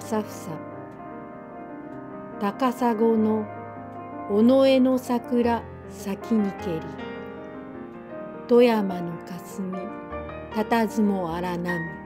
さふさ。高砂の尾上の桜咲きにけり。富山の霞たたずも荒波。